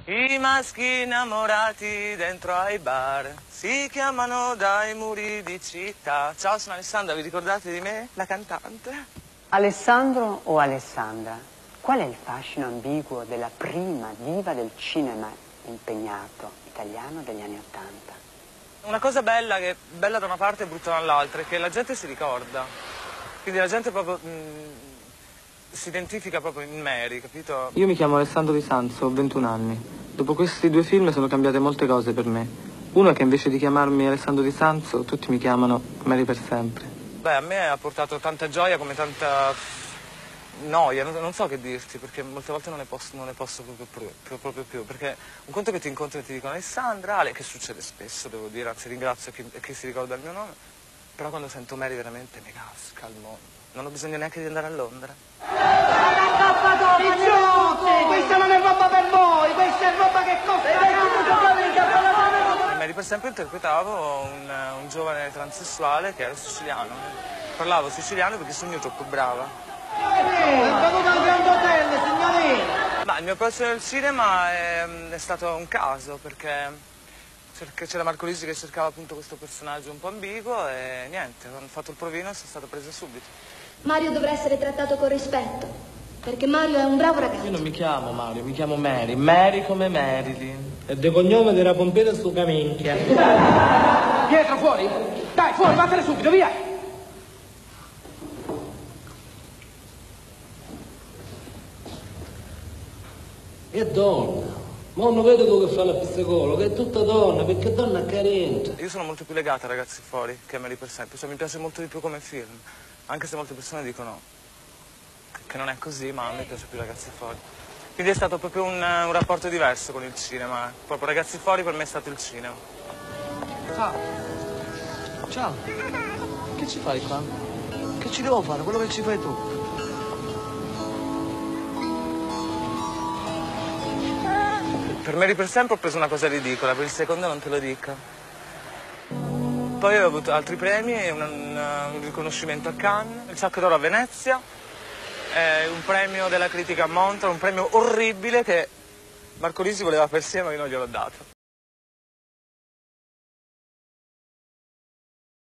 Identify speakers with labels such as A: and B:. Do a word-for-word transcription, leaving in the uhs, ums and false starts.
A: I maschi innamorati dentro ai bar si chiamano dai muri di città. Ciao, sono Alessandra, vi ricordate di me? La cantante?
B: Alessandro o Alessandra, qual è il fascino ambiguo della prima diva del cinema impegnato italiano degli anni Ottanta?
A: Una cosa bella, che bella da una parte e brutta dall'altra, è che la gente si ricorda. Quindi la gente proprio mh, si identifica proprio in Mary, capito? Io mi chiamo Alessandro Di Sanzo, ho ventuno anni. Dopo questi due film sono cambiate molte cose per me. Uno è che invece di chiamarmi Alessandro Di Sanzo, tutti mi chiamano Mary per sempre. Beh, a me ha portato tanta gioia come tanta noia, non, non so che dirti, perché molte volte non ne posso, non ne posso proprio, proprio, proprio più, perché un conto che ti incontro e ti dicono Alessandra, Ale, che succede spesso, devo dire, anzi ringrazio chi, chi si ricorda il mio nome, però quando sento Mary veramente mi casca il mondo, non ho bisogno neanche di andare a Londra.
C: Questa non è roba per voi, questa è roba che costa.
A: Mary per sempre interpretavo un, un giovane transessuale che era siciliano, parlavo siciliano perché sogno troppo brava.
C: È venuto al Grand Hotel, signorina!
A: Ma il mio approccio nel cinema è, è stato un caso, perché c'era Marco Risi che cercava appunto questo personaggio un po' ambiguo e niente, ho fatto il provino e sono stato preso subito.
D: Mario dovrà essere trattato con rispetto, perché Mario è un bravo ragazzo.
A: Io non mi chiamo Mario, mi chiamo Mary, Mary come Marilyn.
E: E de cognome della pompera su caminchia.
C: Pietro, fuori! Dai, fuori, vattene subito, via!
E: È donna. Ma non vedo quello che fa la psicologa, che è tutta donna, perché è donna carente.
A: Io sono molto più legata a Ragazzi Fuori che a Mary per sempre, cioè mi piace molto di più come film, anche se molte persone dicono che non è così, ma a me piace più Ragazzi Fuori. Quindi è stato proprio un, un rapporto diverso con il cinema, proprio Ragazzi Fuori per me è stato il cinema.
F: Ciao. Ciao. Che ci fai qua? Che ci devo fare? Quello che ci fai tu.
A: Per Mary per sempre ho preso una cosa ridicola, per il secondo non te lo dico. Poi ho avuto altri premi, un, un riconoscimento a Cannes, il Sacco d'Oro a Venezia, eh, un premio della critica a Montreux, un premio orribile che Marco Risi voleva per sé ma io non gliel'ho dato.